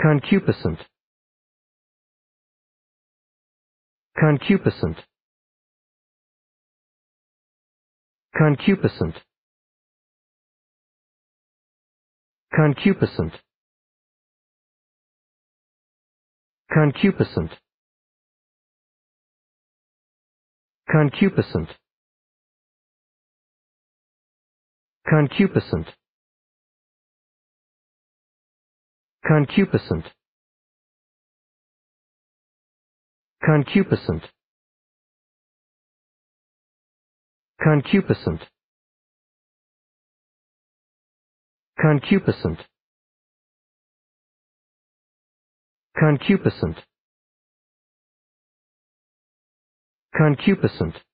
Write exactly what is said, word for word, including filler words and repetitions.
concupiscent, concupiscent, concupiscent, concupiscent, concupiscent, concupiscent, concupiscent, concupiscent, concupiscent, concupiscent, concupiscent, concupiscent, concupiscent,